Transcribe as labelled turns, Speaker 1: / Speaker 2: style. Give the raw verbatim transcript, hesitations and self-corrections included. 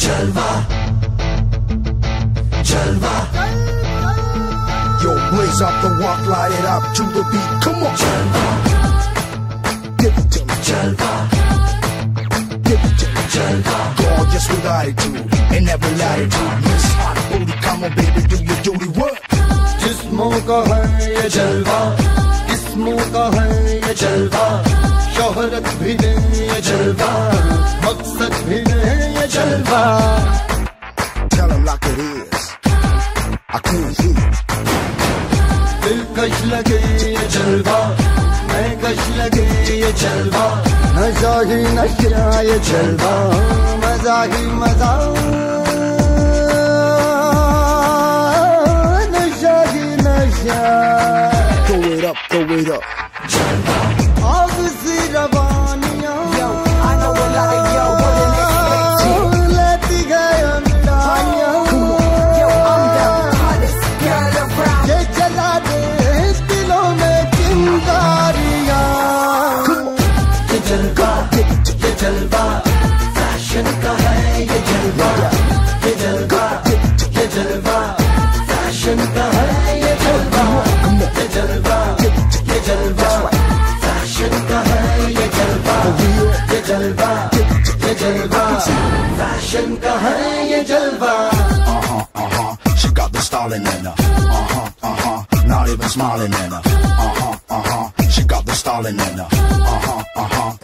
Speaker 1: Jalwa, Jalwa. Yo, blaze up the walk, light it up to the beat. Come on, Jalwa. Give it to me, Jalwa. Give it to me, Jalwa. Gorgeous with attitude and every latitude. Miss Hot Booty, come on, baby, do your duty work.
Speaker 2: जिस्मों का है ये जलवा, किस्मों का है ये जलवा, शोहरत भी दे ये जलवा, मकसद भी दे ये जलवा.
Speaker 1: Tell him like it is, I can't hear.
Speaker 2: दिलकश लगे ये जलवा, मैं कश लगे ये जलवा, नशा ही नशा ये जलवा, मजा ही मजा, नशा ही नशा.
Speaker 1: Throw it up, throw it up.
Speaker 2: जलवा आग सी रवानियां,
Speaker 3: Yo, I know a lot of y'all wouldn't expect it.
Speaker 2: लेती गए अंदाज़ियां.
Speaker 3: Yo, I'm the hottest girl around.
Speaker 2: ये जला दे दिलों में चिंगारियां. ये जलवा, ये जलवा, फैशन का है ये जलवा. ये जलवा, ये जलवा, फैशन का है ये जलवा. ये जलवा, ये जलवा, फैशन का है ये जलवा. ये जलवा, ये जलवा, फैशन का है ये जलवा.
Speaker 1: Uh-huh, uh-huh, she got the styling in her. Uh-huh, uh-huh, not even smiling in her. Uh-huh, uh-huh, she got the styling in her. Uh-huh, uh-huh,